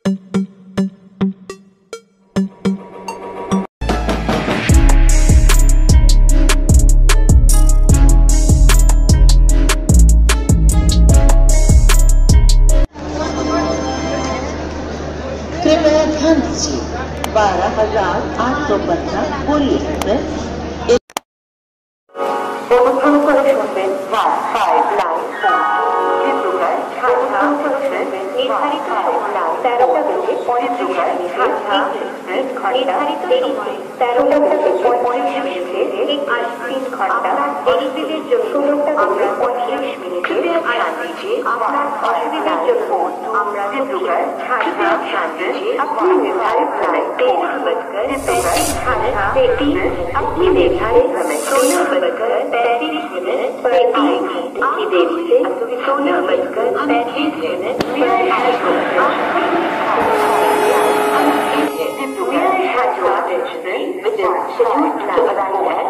कृपया ध्यान दीजिए 12,815 पूरी एक्सप्रेस অনুসরণ করে শুনবেন 1594 ডিব্রুগড় ঝাড়খণ্ড এক্সপ্রেস নির্ধারিত সময় 13টা বেজে 35 মিনিটে নির্ধারিত সময় 13টা বেজে 35 মিনিটে 3 ঘন্টা এক্সপ্রেসের জন্য 16টা বেজে 35 মিনিটে ধ্যান দিজিয়ে আপনার অসুবিধার জন্য আমরা ডিব্রুগড় ঝাড়খণ্ড আপনি निर्धारित समय 13:35 अपनी निर्धारित समय 16:35 पर आएगी की देरी से 16:35 पर आएगी which is scheduled to arrive at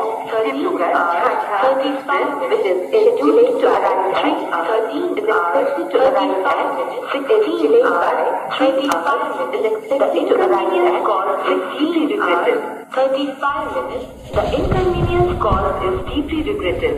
35 which is scheduled to arrive at 3:30 is expected to arrive at 16 delayed by 35 is expected to arrive at 16 regretted 35 minutes. The inconvenience caused is deeply regretted.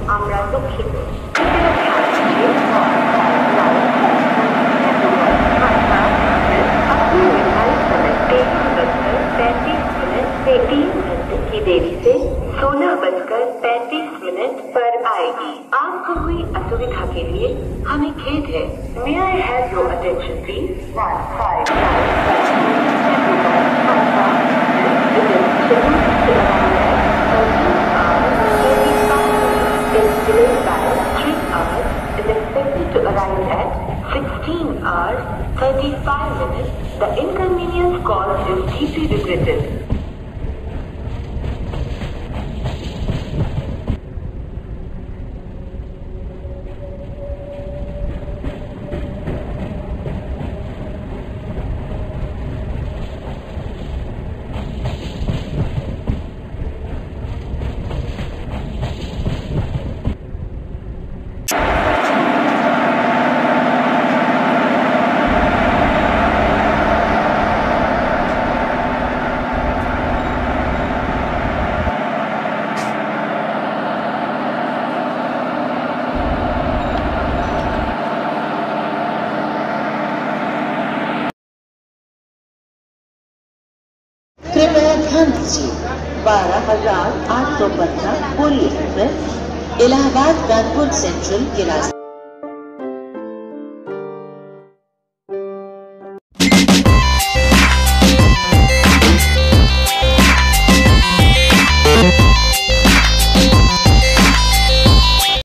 আমরা দুঃখিত। अपने निर्धारित समय 13:35 से 3 घंटे की देरी से 16:35 पर आएगी। आपको हुई असुविधा के लिए हमें खेद है। May I have your attention please? 16 hours 35 minutes. The inconvenience caused is deeply regretted. कृपया ध्यान दीजिए 12,815 पूरी एक्सप्रेस इलाहाबाद कानपुर सेंट्रल के रास्ते